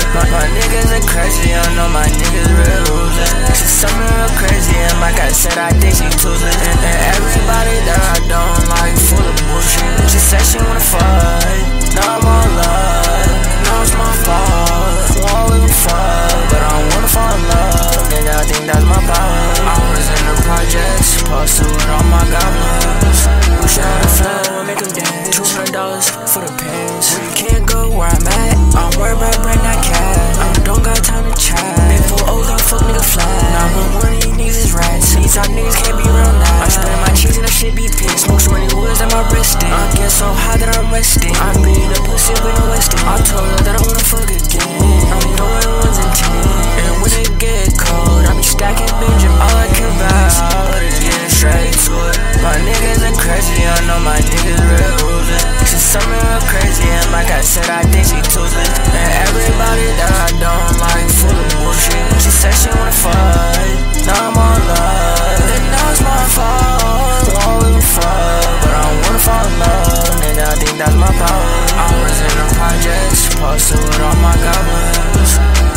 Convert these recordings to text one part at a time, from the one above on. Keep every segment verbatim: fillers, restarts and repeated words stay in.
My, my niggas are crazy, I know my niggas real ruthless. She's something real crazy, and like I said, I think she toothless. And, and everybody that I don't like full of bullshit. She said she wanna fight, now I'm all love. Now it's my fault, won't give a fuck, but I don't wanna fall in love. Nigga, I think that's my power. I was in the projects, posted with all my goblins. We shit on the floor, make them dance. Two hundred dollars for the pants. You can't go where I'm at, I'm worried about bread, not cash. I don't got time to chat. Big four O's gon' fuck nigga flat. nine one one of these niggas is rats. These top niggas can't be around that. I spread my cheese and that shit be pissed. Smoke so many woods that my wrist in. I get so high that I'm resting. I beat the pussy with no westing. I told her that I wanna fuck again. I'm going ones and ten. And when it get cold, I be stacking Benjamin. All I care about is getting straight to it. My niggas are crazy, I know my niggas real ruthless. She's something real crazy, and like I said, I think she toothless. And everybody that I don't like full of bullshit. She said she wanna fight, now I'm all love. And now it's my fault, won't give a fuck, but I don't wanna fall in love. Nigga, I think that's my power. I was in the projects, posted with all my goblins.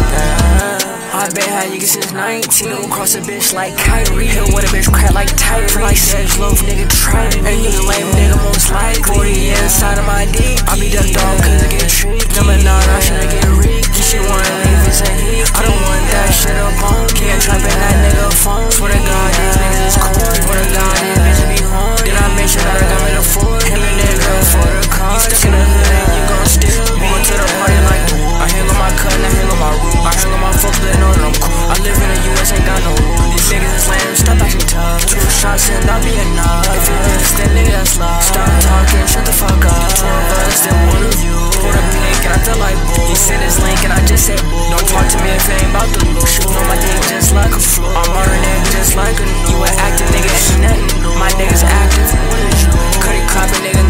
Yeah. I been had you since nineteen. Don't cross a bitch like Kyrie. Hit with a bitch crack like Tyree. Like sex loaf, nigga, try me. And you lame nigga most likely. forty inside of my dick. I be the dog cause I get tricky. Number nine, I should get Ricky. She wanna leave, it's a hit. I don't want that shit up on. Can't trap in that nigga phone. Swear to God, these niggas is corn. Swear to God, these bitches be horn. Then I make sure that I got me the Ford. Him and that girl for the car. You stuck in the hood and you gon' steal. Going to the party like the woo. I hang on my cut and I hang on my roof. I hang on my folks, but know that I'm cool. I live in the U S, ain't got no rules. These niggas is lame, stop acting tough. Two shots and I'll be enough. If you understand, nigga, that's love. Stop talking, shut the fuck up. Two of us, then one of you. Put a pink and I feel like bull. He sent his link and I just said bull. Don't talk to me if it ain't about the loot. Shoot on my dick just like a flu. I'm murdering just like a new. You an active nigga, ain't nothing new. My niggas active, what is you? Cut it, clapping, nigga.